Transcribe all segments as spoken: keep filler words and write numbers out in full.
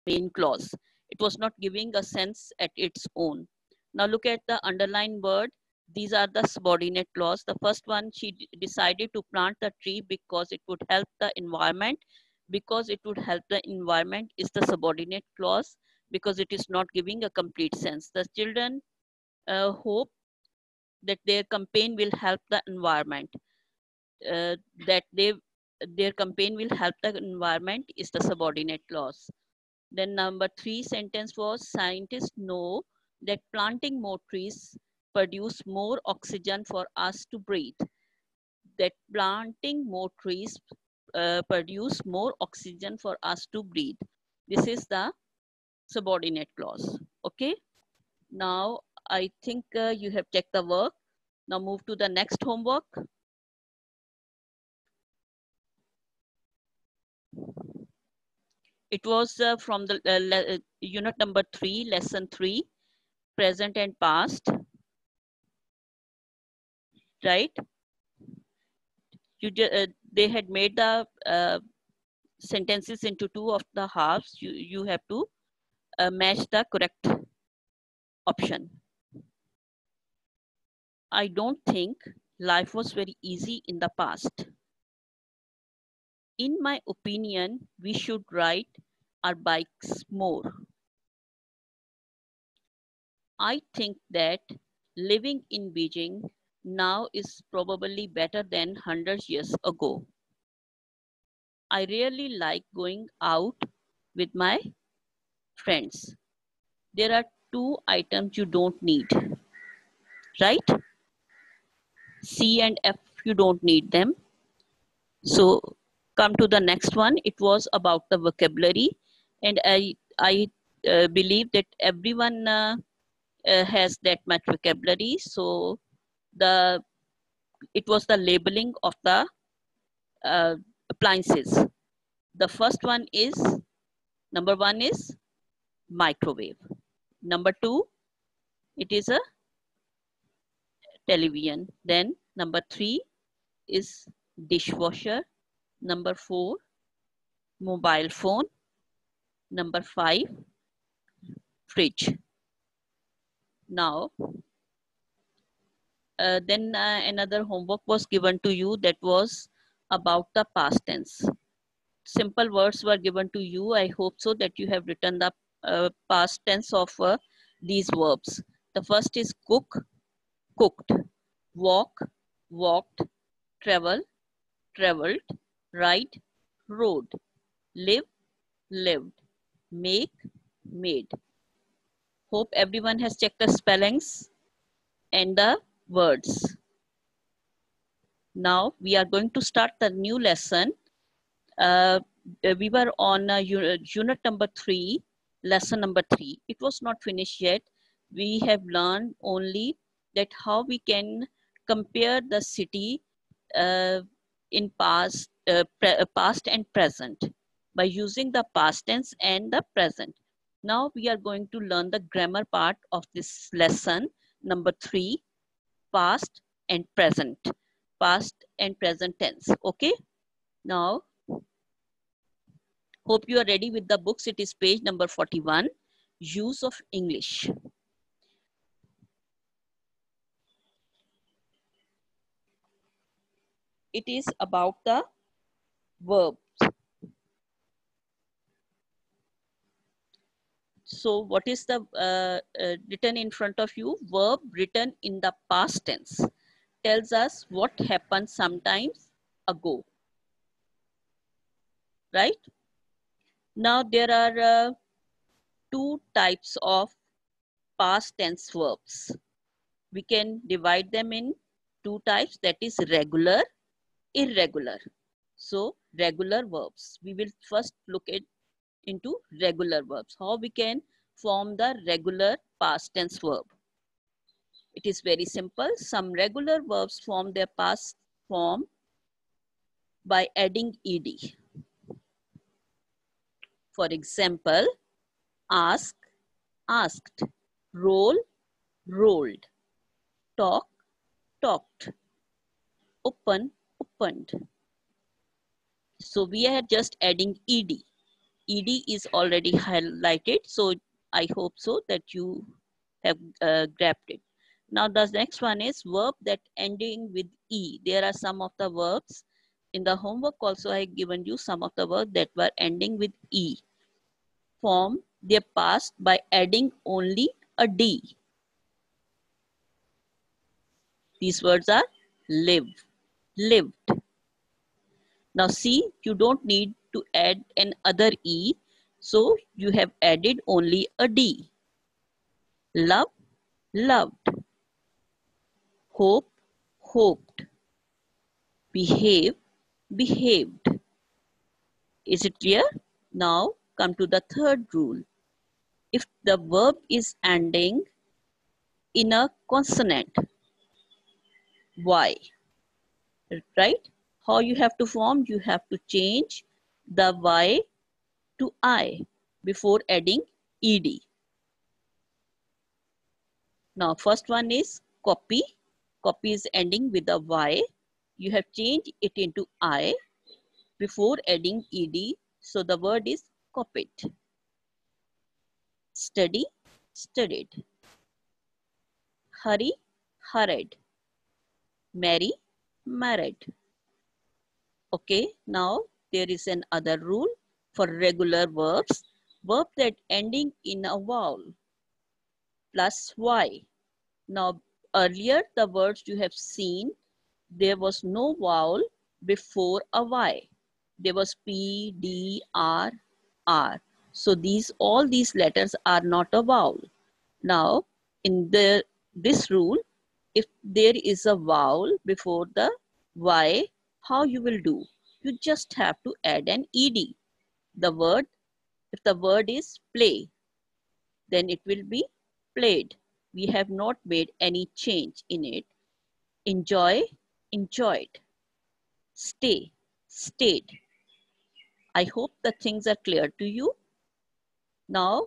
main clause. It was not giving a sense at its own. Now look at the underlined word. These are the subordinate clause. The first one, she decided to plant the tree because it would help the environment. Because it would help the environment is the subordinate clause, because it is not giving a complete sense. The children uh, hope that their campaign will help the environment. Uh, that they their campaign will help the environment is the subordinate clause. Then number three sentence was, scientists know that planting more trees produce more oxygen for us to breathe. That planting more trees uh, produce more oxygen for us to breathe. This is the subordinate clause. Okay. Now I think uh, you have checked the work. Now move to the next homework. It was uh, from the uh, unit number three, lesson three, present and past, right? You uh, they had made the uh, sentences into two of the halves. You you have to uh, match the correct option. I don't think life was very easy in the past. In my opinion, we should ride our bikes more. I think that living in Beijing now is probably better than one hundred years ago. I really like going out with my friends. There are two items you don't need, right? C and F, you don't need them. So come to the next one. It was about the vocabulary, and I I uh, believe that everyone uh, uh, has that much vocabulary. So the it was the labeling of the uh, appliances. The first one is, number one is microwave. Number two, it is a television. Then number three is dishwasher. Number four, mobile phone. Number five, fridge. Now, uh, then uh, another homework was given to you that was about the past tense. Simple words were given to you. I hope so that you have written the uh, past tense of uh, these verbs. The first is cook, cooked, walk, walked, travel, traveled, ride, rode, live, lived, make, made. Hope everyone has checked the spellings and the words. Now we are going to start the new lesson. Uh, we were on uh, unit number three, lesson number three. It was not finished yet. We have learned only that how we can compare the city uh, in past, uh, past and present by using the past tense and the present. Now we are going to learn the grammar part of this lesson number three, past and present, past and present tense. Okay. Now, hope you are ready with the books. It is page number forty-one, use of English. It is about the verbs. So what is the uh, uh, written in front of you? Verb written in the past tense tells us what happened sometimes ago, right? Now there are uh, two types of past tense verbs. We can divide them in two types, that is regular, irregular. So regular verbs. We will first look at into regular verbs. How we can form the regular past tense verb. It is very simple. Some regular verbs form their past form by adding ed. For example, ask, asked, roll, rolled, talk, talked, open, opened. So we are just adding ed. ed is already highlighted, so I hope so that you have uh, grabbed it. Now the next one is verb that ending with E. There are some of the verbs. In the homework also I have given you some of the verbs that were ending with E. Form their past by adding only a D. These words are live, lived. Now see, you don't need to add an other E, so you have added only a D. Love, loved. Hope, hoped. Behave, behaved. Is it clear? Now come to the third rule. If the verb is ending in a consonant, Y, right? How you have to form? You have to change the Y to I before adding ed. Now first one is copy. Copy is ending with a Y. You have changed it into I before adding ed. So the word is copied. Study, studied. Hurry, hurried. Marry, married. Okay, now there is another rule for regular verbs. Verb that ending in a vowel plus Y. Now earlier the words you have seen, there was no vowel before a Y. There was P, D, R, R. So these all these letters are not a vowel. Now in the this rule, if there is a vowel before the Y, how you will do? You just have to add an ed. The word, if the word is play, then it will be played. We have not made any change in it. Enjoy, enjoyed. Stay, stayed. I hope the things are clear to you. Now,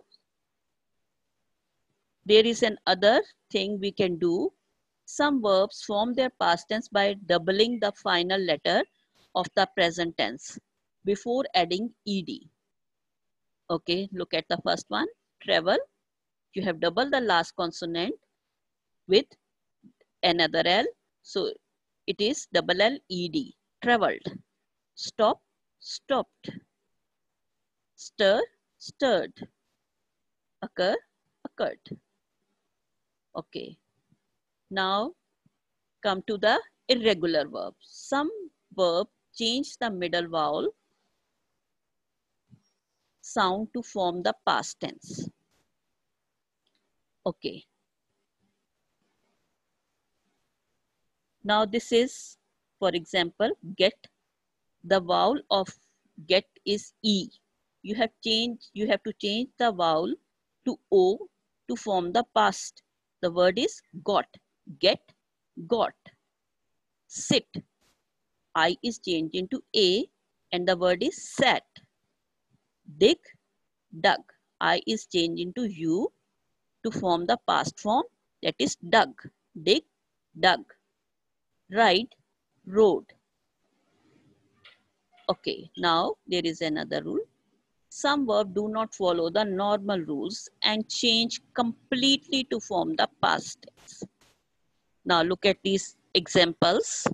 there is another thing we can do. Some verbs form their past tense by doubling the final letter of the present tense before adding ed. Okay, look at the first one, travel. You have doubled the last consonant with another L. So it is double L E D, traveled. Stop, stopped. Stir, stirred. Occur, occurred. Okay. Now come to the irregular verbs. Some verb change the middle vowel sound to form the past tense. Okay. Now this is, for example, get. The vowel of get is E. You have changed, you have to change the vowel to O to form the past. The word is got. Get, got. Sit. I is changed into A and the word is sat. Dig, dug. I is changed into U to form the past form, that is dug. Dig, dug. Ride, rode. Okay, now there is another rule. Some verbs do not follow the normal rules and change completely to form the past tense. Now look at these examples.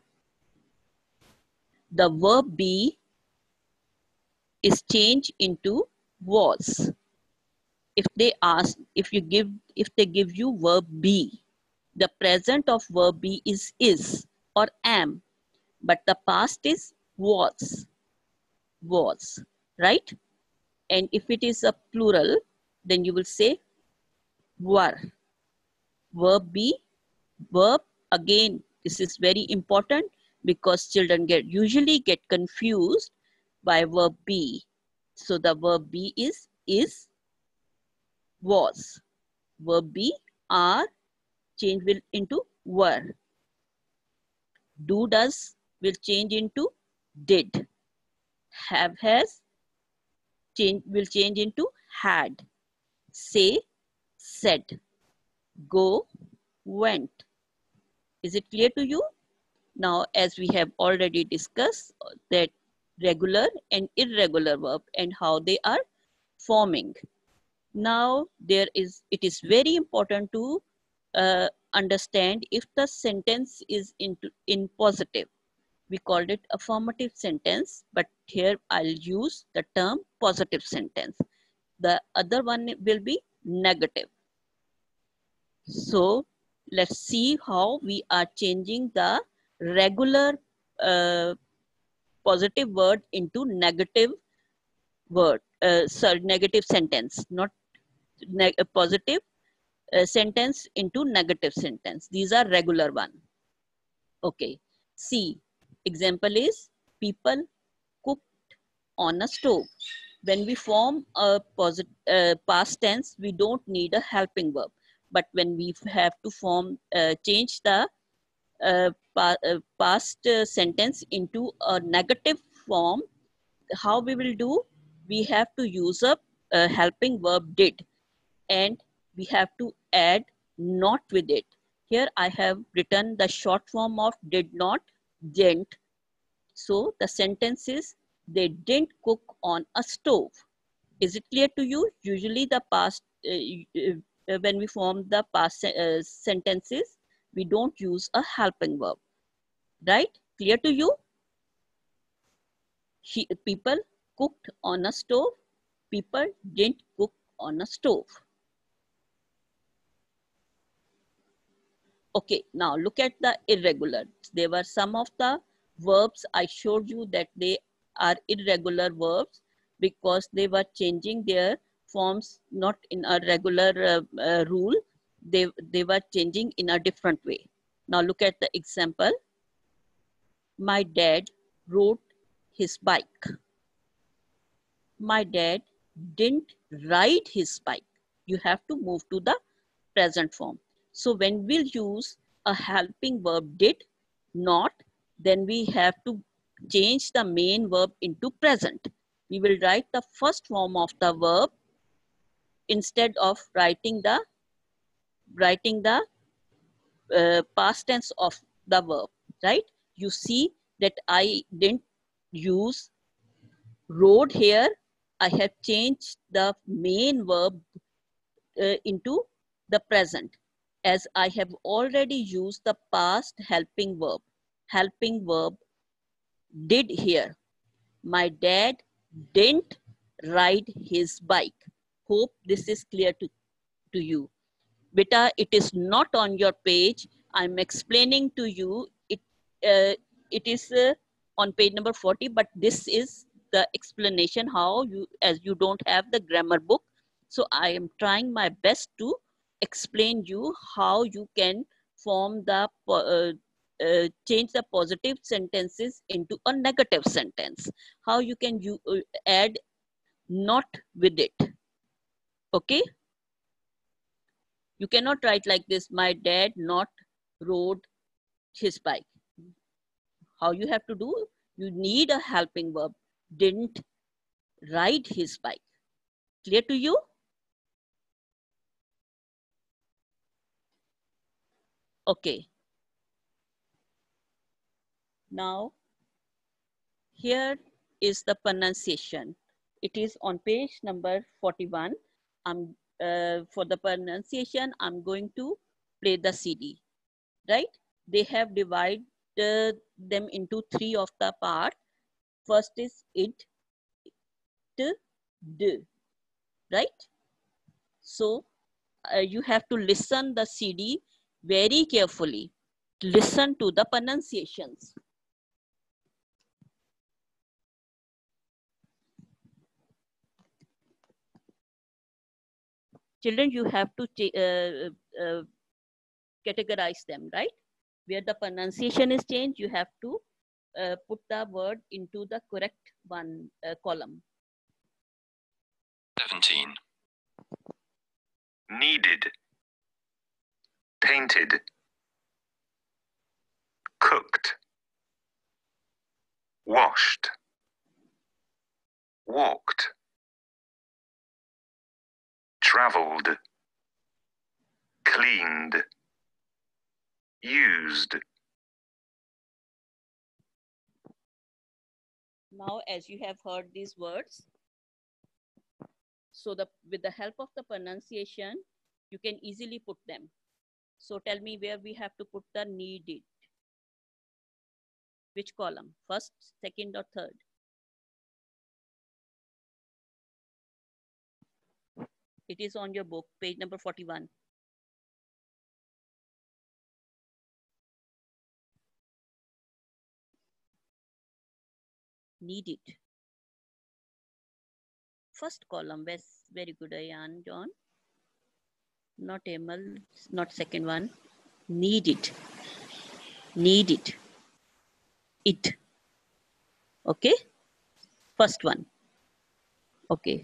The verb be is changed into was. If they ask, if you give, if they give you verb be, the present of verb be is is or am, but the past is was. Was, right? And if it is a plural, then you will say were. Verb be, verb, again, this is very important because children get usually get confused by verb be. So the verb be is, is, was. Verb be, are, change will into were. Do, does will change into did. Have, has, change will change into had. Say, said. Go, went. Is it clear to you? Now, as we have already discussed that regular and irregular verb and how they are forming. Now there is, it is very important to uh, understand if the sentence is into, in positive. We called it affirmative sentence, but here I'll use the term positive sentence. The other one will be negative. So let's see how we are changing the regular uh, positive word into negative word, uh, sorry, negative sentence, not neg positive uh, sentence into negative sentence. These are regular one. Okay. C. Example is people cooked on a stove. When we form a positive uh, past tense, we don't need a helping verb. But when we have to form, uh, change the uh, pa uh, past uh, sentence into a negative form, how we will do? We have to use a, a helping verb did, and we have to add not with it. Here I have written the short form of did not, didn't. So the sentence is, they didn't cook on a stove. Is it clear to you? Usually the past, uh, uh, when we form the past uh, sentences, we don't use a helping verb, right? Clear to you? She, people cooked on a stove. People didn't cook on a stove. Okay, now look at the irregular. There were some of the verbs I showed you that they are irregular verbs because they were changing their forms not in a regular uh, uh, rule. They, they were changing in a different way. Now look at the example. My dad rode his bike. My dad didn't ride his bike. You have to move to the present form. So when we'll use a helping verb did not, then we have to change the main verb into present. We will write the first form of the verb instead of writing the writing the uh, past tense of the verb, right? You see that I didn't use rode here. I have changed the main verb uh, into the present, as I have already used the past helping verb. Helping verb did here. My dad didn't ride his bike. Hope this is clear to, to you. Beta, it is not on your page. I'm explaining to you. It, uh, it is uh, on page number forty, but this is the explanation how you, as you don't have the grammar book. So I am trying my best to explain you how you can form the, uh, uh, change the positive sentences into a negative sentence. How you can you, uh, add not with it, okay? You cannot write like this, my dad not rode his bike. How you have to do? You need a helping verb, didn't ride his bike. Clear to you? Okay. Now, here is the pronunciation. It is on page number forty-one. I'm, uh, for the pronunciation, I'm going to play the C D, right? They have divided uh, them into three of the part. First is it, t, d, right? So uh, you have to listen the C D very carefully. Listen to the pronunciations. Children, you have to uh, uh, categorize them, right? Where the pronunciation is changed, you have to uh, put the word into the correct one uh, column. seventeen. Needed. Painted. Cooked. Washed. Walked. Traveled. Cleaned. Used. Now, as you have heard these words, So the, with the help of the pronunciation, you can easily put them. So tell me where we have to put the needed. Which column? First, second, or third? It is on your book, page number forty-one. Needed. First column, very good, Ayan, John. Not Emil, not second one. Needed. Needed. It. Okay. First one. Okay.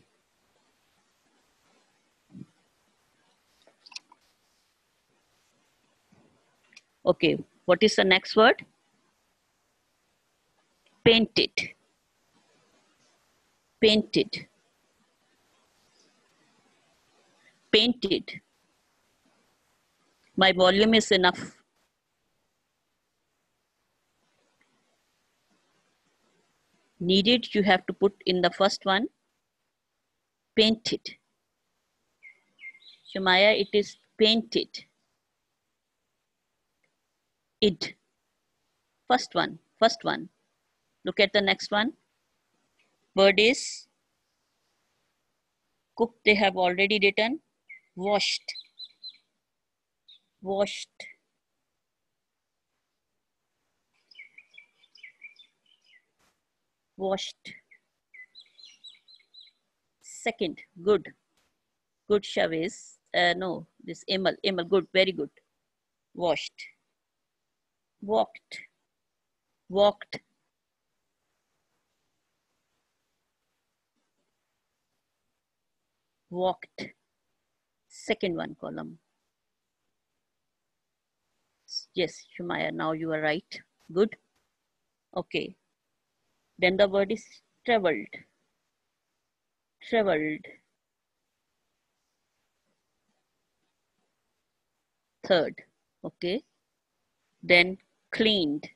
Okay. What is the next word? Painted. Painted. Painted. My volume is enough. Needed, you have to put in the first one. Painted. Shamaya, it is painted. It. First one. First one. Look at the next one. Word is cooked. They have already written. Washed. Washed. Washed. Second, good. Good, Chavez. Uh, no, this Emil. Emil, good, very good. Washed. Walked. Walked. Walked. Second one column. Yes, Shumaya, now you are right. Good. Okay. Then the word is traveled. Traveled. Third. Okay. Then cleaned.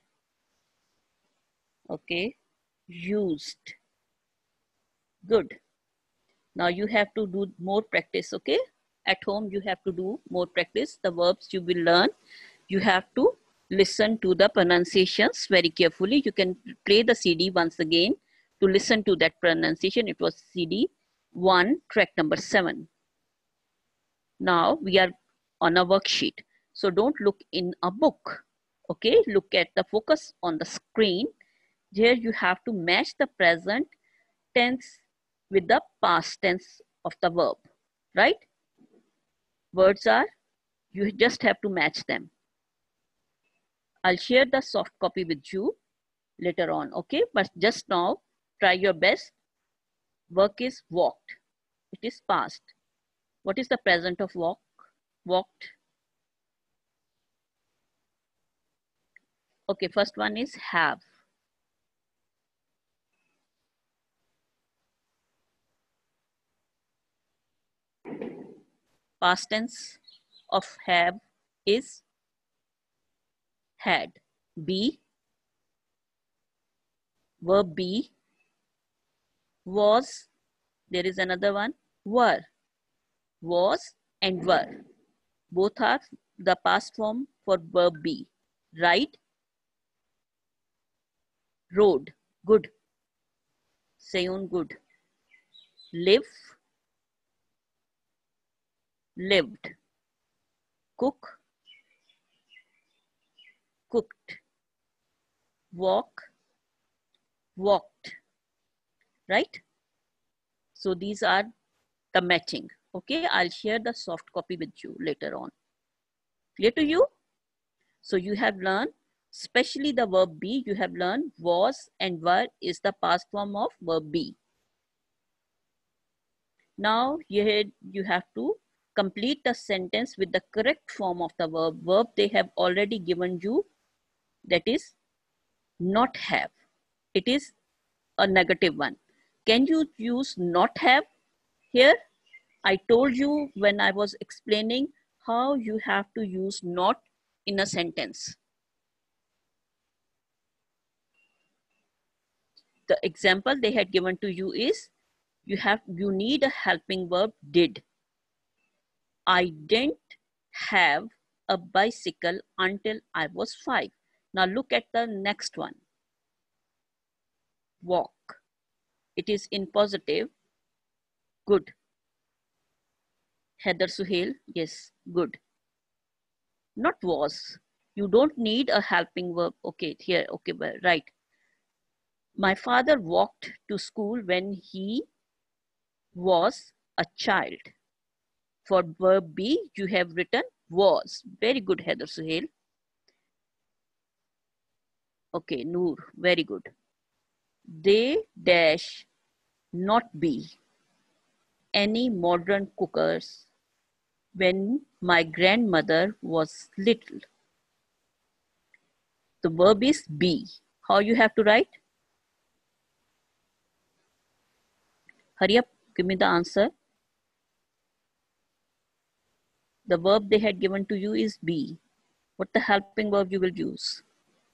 Okay. Used. Good. Now you have to do more practice. Okay. At home, you have to do more practice. The verbs you will learn, you have to listen to the pronunciations very carefully. You can play the C D once again to listen to that pronunciation. It was C D one, track number seven. Now we are on a worksheet. So don't look in a book. Okay, look at the focus on the screen. Here you have to match the present tense with the past tense of the verb, right? Words are, you just have to match them. I'll share the soft copy with you later on, okay? But just now, try your best. Work is walked. It is past. What is the present of walk? Walked. Okay, first one is have. Past tense of have is had. Be. Verb be. Was. There is another one. Were. Was and were. Both are the past form for verb be. Ride. Rode. Good. Sayun, good. Live. Lived. Cook. Cooked. Walk. Walked. Right? So these are the matching. Okay, I'll share the soft copy with you later on. Clear to you? So you have learned, especially the verb be, you have learned was and were is the past form of verb be. Now here you have to complete the sentence with the correct form of the verb. Verb they have already given you, that is not have. It is a negative one. Can you use not have here? I told you when I was explaining how you have to use not in a sentence. The example they had given to you is, You have, you need a helping verb, did. I didn't have a bicycle until I was five. Now look at the next one. Walk. It is in positive. Good. Heather Suhail, yes, good. Not was. You don't need a helping verb. Okay, here, okay, right. My father walked to school when he was a child. For verb be, you have written was. Very good, Heather Suhail. Okay, Noor, very good. They dash not be any modern cookers when my grandmother was little. The verb is be. How you have to write? Hurry up, give me the answer. The verb they had given to you is be. What the helping verb you will use?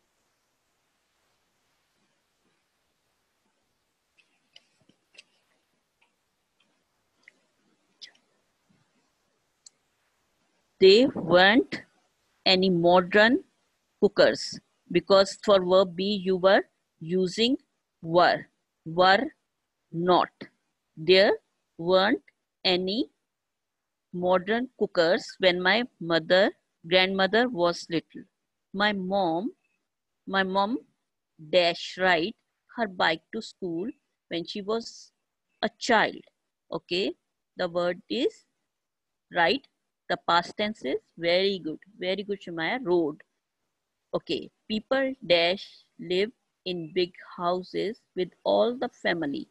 They weren't any modern cookers, because for verb be you were using were, were not. There weren't any modern cookers when my mother, grandmother was little. My mom, my mom dash ride her bike to school when she was a child. Okay, the word is right. The past tense is very good. Very good, Shemaya. Road. Okay, people dash live in big houses with all the family.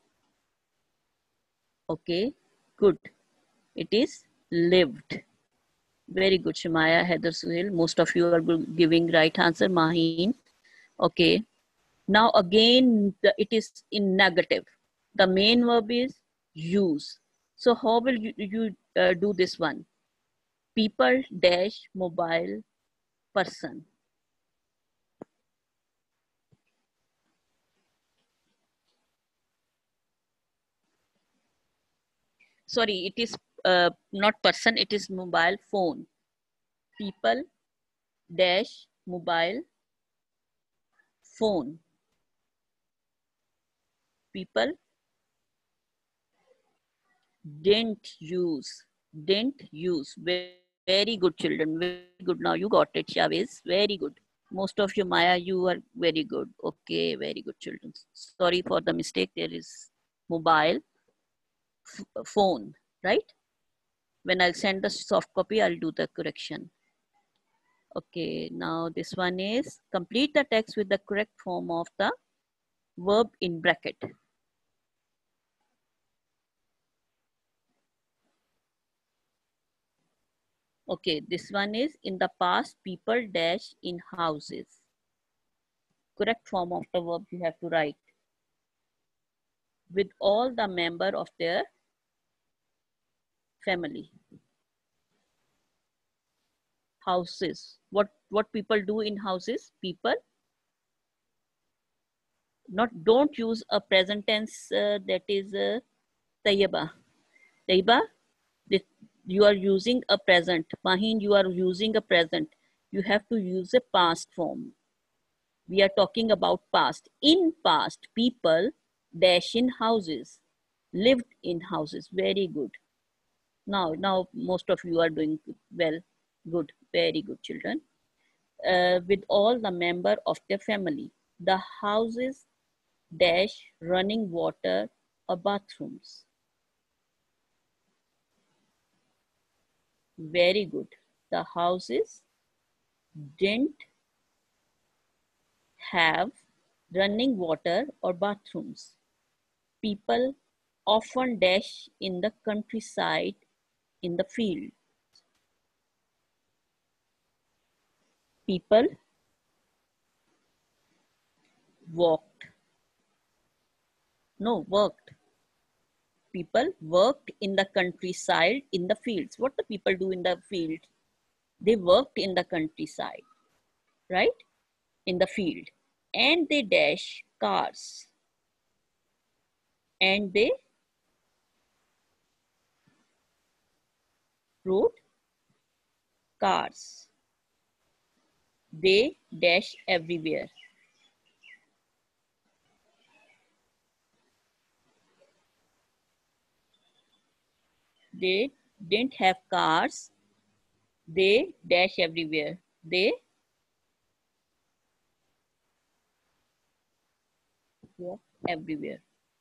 Okay, good. It is lived. Very good, Shemaya, Heather Suhail. Most of you are giving right answer, Maheen. Okay. Now again, the, it is in negative. The main verb is use. So how will you, you uh, do this one? People dash mobile person. Sorry, it is uh, not person, it is mobile phone. People dash mobile phone. People didn't use, didn't use. Very, very good, children. Very good. Now you got it, Chavez. Very good. Most of you, Maya, you are very good. Okay, very good, children. Sorry for the mistake. There is mobile phone, right? When I'll send the soft copy, I'll do the correction. Okay, now this one is complete the text with the correct form of the verb in bracket. Okay, this one is in the past, people dash in houses. Correct form of the verb you have to write. With all the member of their family. Houses. What, what people do in houses? People not, don't use a present tense uh, that is uh, tayyaba. Tayyaba, you are using a present. Maheen, you are using a present. You have to use a past form. We are talking about past. In past, people dash in houses, lived in houses. Very good. Now, now most of you are doing well. Good, very good, children. Uh, with all the member of their family. The houses dash running water or bathrooms. Very good. The houses didn't have running water or bathrooms. People often dash in the countryside, in the field. People walked. No, worked. People worked in the countryside, in the fields. What do people do in the field? They worked in the countryside, right? In the field. And they dash cars. And they Road, cars. They dash everywhere. They didn't have cars. They dash everywhere. They walk everywhere.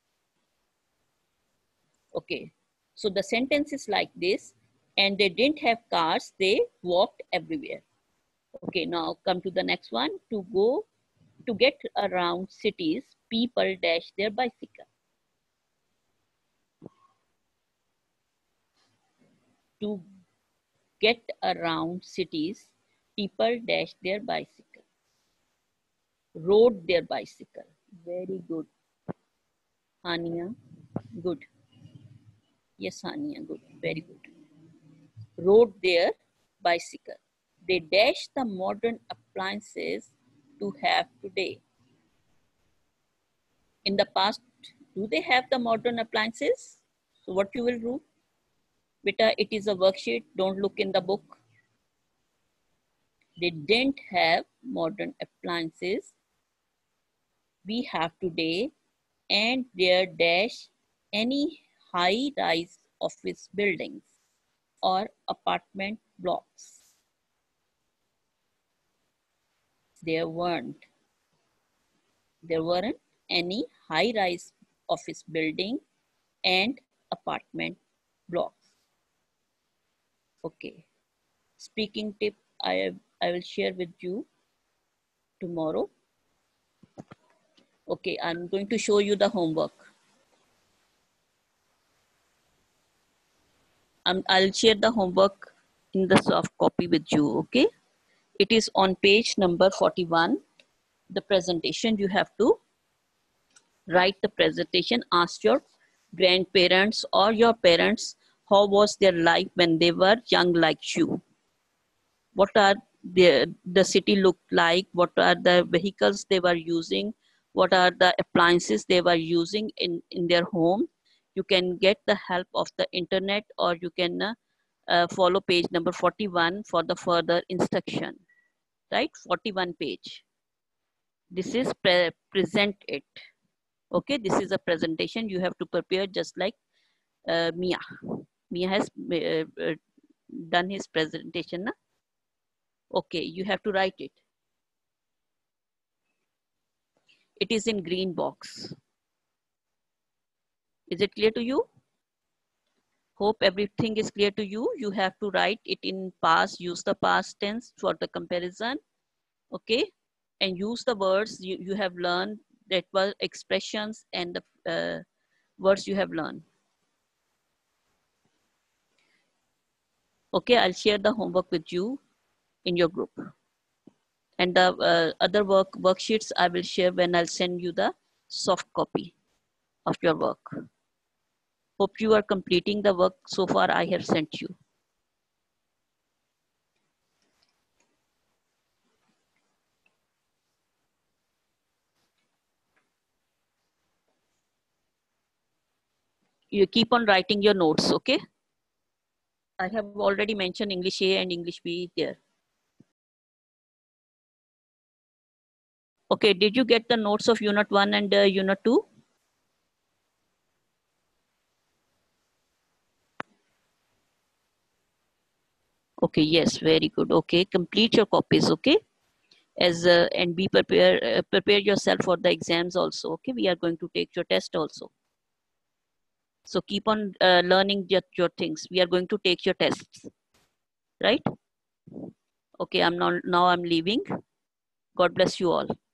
Okay, so the sentence is like this, and they didn't have cars, they walked everywhere. Okay, now come to the next one. To go, to get around cities, people dash their bicycle. To get around cities, people dash their bicycle. Rode their bicycle. Very good. Hania, good. Yes, Hania, good. Very good. Rode their bicycle. They dash the modern appliances to have today. In the past, do they have the modern appliances? So what you will do? Beta, it is a worksheet. Don't look in the book. They didn't have modern appliances. We have today, and their dash any high-rise office buildings or apartment blocks. There weren't. There weren't any high-rise office building and apartment blocks. Okay. Speaking tip I, I will share with you tomorrow. Okay, I'm going to show you the homework. Um, I'll share the homework in the soft copy with you, okay? It is on page number forty-one. The presentation, you have to write the presentation, ask your grandparents or your parents, how was their life when they were young like you? What are the, the city looked like? What are the vehicles they were using? What are the appliances they were using in, in their home? You can get the help of the internet, or you can uh, uh, follow page number forty-one for the further instruction, right? forty-one page. This is pre present it. Okay, this is a presentation you have to prepare just like uh, Mia. Mia has uh, uh, done his presentation. Na? Okay, you have to write it. It is in green box. Is it clear to you? Hope everything is clear to you. You have to write it in past, use the past tense for the comparison. Okay, and use the words you, you have learned, that were expressions and the uh, words you have learned. Okay, I'll share the homework with you in your group. And the uh, other work worksheets I will share when I'll send you the soft copy of your work. Hope you are completing the work so far I have sent you. You keep on writing your notes, okay? I have already mentioned English A and English B there. Okay, did you get the notes of unit one and uh, unit two? Okay, yes, very good. Okay, complete your copies, okay? As uh, and be prepare uh, prepare yourself for the exams also, okay? We are going to take your test also. So keep on uh, learning your, your things. We are going to take your tests, right? Okay, I'm now, now I'm leaving. God bless you all.